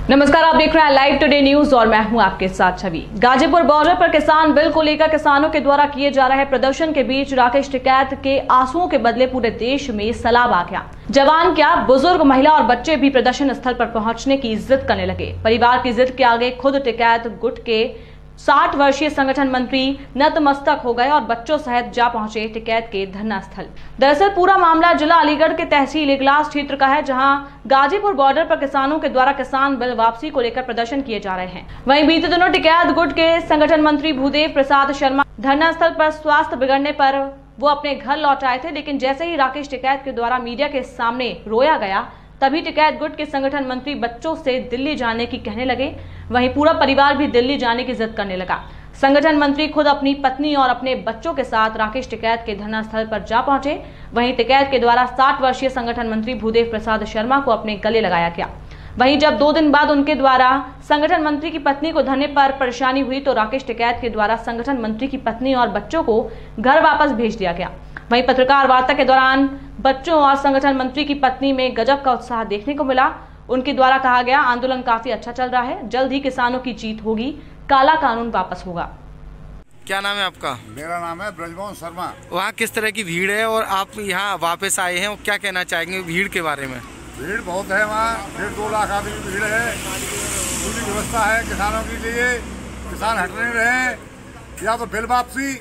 नमस्कार, आप देख रहे हैं लाइव टुडे न्यूज और मैं हूं आपके साथ छवि। गाजीपुर बॉर्डर पर किसान बिल को लेकर किसानों के द्वारा किए जा रहे प्रदर्शन के बीच राकेश टिकैत के आंसुओं के बदले पूरे देश में सैलाब आ गया। जवान क्या, बुजुर्ग, महिला और बच्चे भी प्रदर्शन स्थल पर पहुंचने की जिद करने लगे। परिवार की जिद के आगे खुद टिकैत गुट के 60 वर्षीय संगठन मंत्री नतमस्तक हो गए और बच्चों सहित जा पहुंचे टिकैत के धरना स्थल। दरअसल पूरा मामला जिला अलीगढ़ के तहसील इगलास क्षेत्र का है, जहां गाजीपुर बॉर्डर पर किसानों के द्वारा किसान बिल वापसी को लेकर प्रदर्शन किए जा रहे हैं। वहीं बीते दिनों टिकैत गुट के संगठन मंत्री भूदेव प्रसाद शर्मा धरना स्थल पर स्वास्थ्य बिगड़ने पर वो अपने घर लौट आए थे, लेकिन जैसे ही राकेश टिकैत के द्वारा मीडिया के सामने रोया गया, तभी टिकैत गुट के संगठन मंत्री बच्चों से दिल्ली जाने की कहने लगे। वहीं पूरा परिवार भी दिल्ली जाने की जिद करने लगा। संगठन मंत्री खुद अपनी पत्नी और अपने बच्चों के साथ राकेश टिकैत के धरना स्थल पर जा पहुंचे। वहीं टिकैत के द्वारा 60 वर्षीय संगठन मंत्री भूदेव प्रसाद शर्मा को अपने गले लगाया गया। वहीं जब 2 दिन बाद उनके द्वारा संगठन मंत्री की पत्नी को धरने पर परेशानी हुई तो राकेश टिकैत के द्वारा संगठन मंत्री की पत्नी और बच्चों को घर वापस भेज दिया गया। वहीं पत्रकार वार्ता के दौरान बच्चों और संगठन मंत्री की पत्नी में गजब का उत्साह देखने को मिला। उनके द्वारा कहा गया, आंदोलन काफी अच्छा चल रहा है, जल्द ही किसानों की जीत होगी, काला कानून वापस होगा। क्या नाम है आपका? मेरा नाम है ब्रजमोहन शर्मा। वहाँ किस तरह की भीड़ है और आप यहाँ वापस आए हैं, क्या कहना चाहेंगे भीड़ के बारे में? भीड़ बहुत है वहाँ, 1.5-2 लाख आदमी की भीड़ है। पूरी व्यवस्था है किसानों के लिए। किसान हट नहीं रहे, या तो बिल वापसी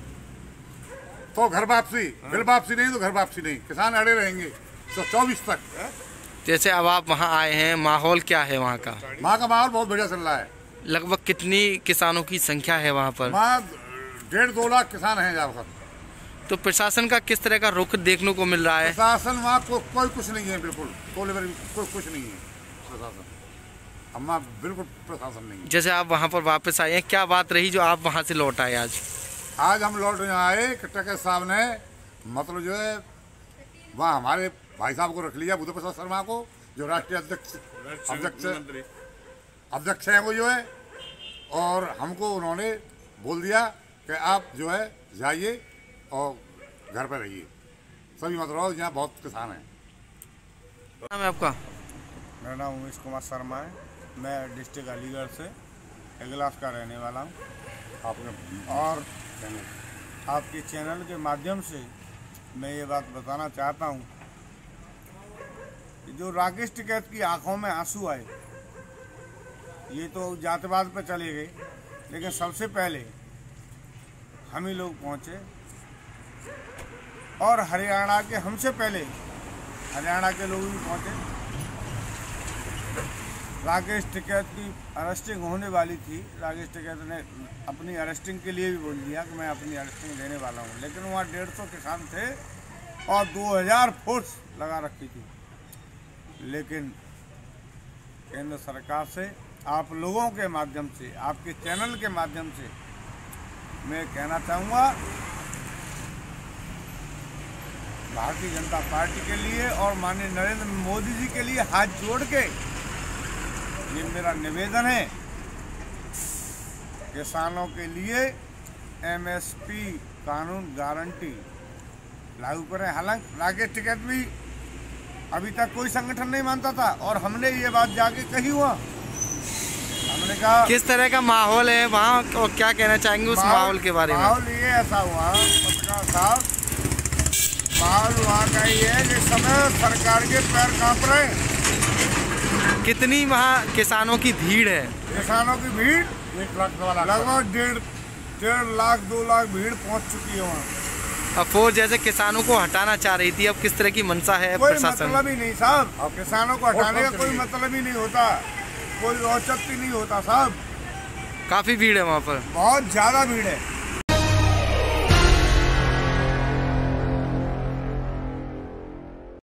तो घर वापसी, बिल वापसी नहीं तो घर वापसी नहीं, किसान अड़े रहेंगे तो 24 तक। जैसे अब आप वहाँ आए हैं, माहौल क्या है वहाँ का? वहाँ का माहौल बहुत बढ़िया चल रहा है। लगभग कितनी किसानों की संख्या है वहाँ पर? वहाँ 1.5-2 लाख किसान हैं यहाँ पर। तो प्रशासन का किस तरह का रुख देखने को मिल रहा है? प्रशासन वहाँ कोई कुछ नहीं है, बिल्कुल कोई कुछ नहीं है प्रशासन। हम बिल्कुल प्रशासन नहीं है। जैसे आप वहाँ पर वापस आए हैं, क्या बात रही जो आप वहाँ से लौट आए आज? आज हम लौट आए, टिकैत साहब ने मतलब जो है वहाँ हमारे भाई साहब को रख लिया, भूदेव प्रसाद शर्मा को, जो राष्ट्रीय अध्यक्ष हैं वो जो है, और हमको उन्होंने बोल दिया कि आप जो है जाइए और घर पर रहिए, सभी मत रहो, यहाँ बहुत किसान हैं। नाम है आपका? मेरा नाम उमेश कुमार शर्मा है। मैं डिस्ट्रिक्ट अलीगढ़ से इगलास का रहने वाला हूँ। और आपके चैनल के माध्यम से मैं ये बात बताना चाहता हूँ कि जो राकेश टिकैत की आंखों में आंसू आए, ये तो जातिवाद पे चले गए, लेकिन सबसे पहले हम ही लोग पहुँचे और हरियाणा के हमसे पहले हरियाणा के लोग भी पहुँचे। राकेश टिकैत की अरेस्टिंग होने वाली थी। राकेश टिकैत ने अपनी अरेस्टिंग के लिए भी बोल दिया कि मैं अपनी अरेस्टिंग देने वाला हूँ, लेकिन वहाँ 150 किसान थे और 2000 फोर्स लगा रखी थी। लेकिन केंद्र सरकार से, आप लोगों के माध्यम से, आपके चैनल के माध्यम से मैं कहना चाहूँगा, भारतीय जनता पार्टी के लिए और माननीय नरेंद्र मोदी जी के लिए हाथ जोड़ के ये मेरा निवेदन है, किसानों के लिए MSP कानून गारंटी लागू करें। हालांकि राकेश टिकैत भी अभी तक कोई संगठन नहीं मानता था और हमने ये बात जाके कही हुआ, हमने कहा किस तरह का माहौल है वहाँ और क्या कहना चाहेंगे उस माहौल के बारे में? माहौल ये ऐसा हुआ पत्रकार साहब, माहौल वहाँ का ये है कि समय सरकार के पैर कांप रहे हैं। कितनी वहाँ किसानों की भीड़ है? किसानों की भीड़ लगभग 1.5 लाख 2 लाख भीड़ पहुँच चुकी है वहाँ। अब वो जैसे किसानों को हटाना चाह रही थी, अब किस तरह की मंशा है प्रशासन? मतलब ही नहीं साहब, अब किसानों को हटाने का कोई मतलब ही नहीं होता, कोई औचित्य नहीं होता साहब। काफी भीड़ है वहाँ पर, बहुत ज्यादा भीड़ है।